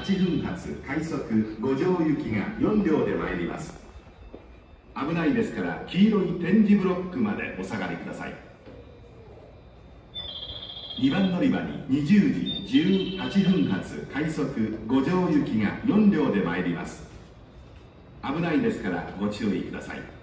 8分発快速五条行きが4両で参ります。危ないですから黄色い点字ブロックまでお下がりください。2番乗り場に20時18分発快速五条行きが4両で参ります。危ないですからご注意ください。